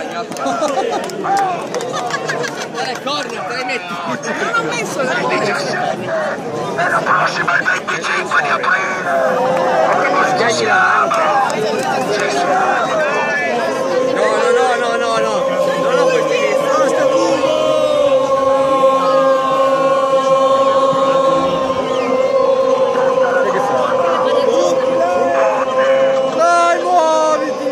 Dai, corner, te le metti. Non ho messo la Nella prossima il 25 di aprile. Non ho questi lì. Dai, muoviti!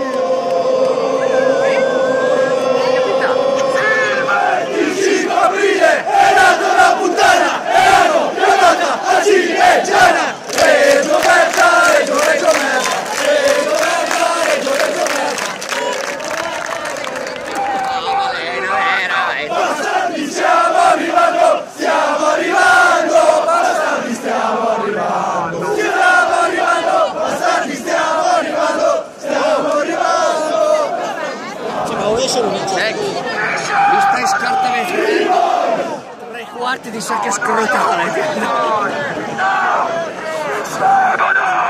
Il 5 aprile è nata una puttana e l'hanno chiamata a Cilleggiana. Reggio Merda, Reggio Merda, Reggio Merda, Reggio Merda. Bastardi stiamo arrivando, bastardi stiamo arrivando, bastardi stiamo arrivando. Mi stai scartamentando 3/4 di sacca scrotale.